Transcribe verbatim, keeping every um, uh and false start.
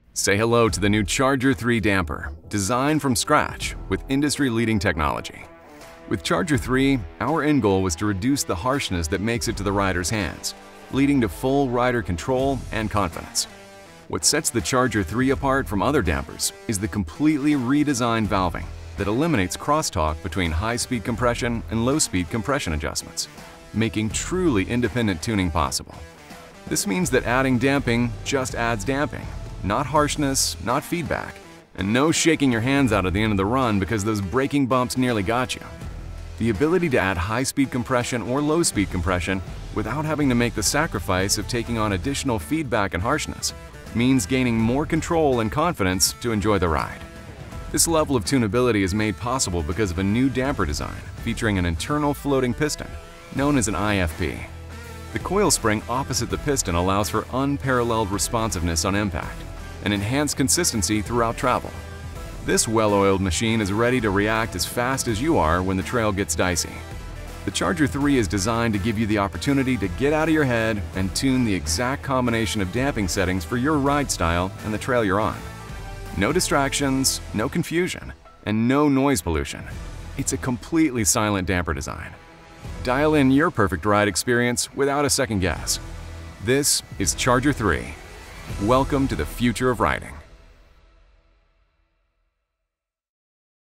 Say hello to the new Charger three damper, designed from scratch with industry-leading technology. With Charger three, our end goal was to reduce the harshness that makes it to the rider's hands, leading to full rider control and confidence. What sets the Charger three apart from other dampers is the completely redesigned valving that eliminates crosstalk between high-speed compression and low-speed compression adjustments, making truly independent tuning possible. This means that adding damping just adds damping, not harshness, not feedback, and no shaking your hands out at the end of the run because those braking bumps nearly got you. The ability to add high-speed compression or low-speed compression without having to make the sacrifice of taking on additional feedback and harshness means gaining more control and confidence to enjoy the ride. This level of tunability is made possible because of a new damper design featuring an internal floating piston known as an I F P. The coil spring opposite the piston allows for unparalleled responsiveness on impact and enhanced consistency throughout travel. This well-oiled machine is ready to react as fast as you are when the trail gets dicey. The Charger three is designed to give you the opportunity to get out of your head and tune the exact combination of damping settings for your ride style and the trail you're on. No distractions, no confusion, and no noise pollution. It's a completely silent damper design. Dial in your perfect ride experience without a second guess. This is Charger three. Welcome to the future of riding.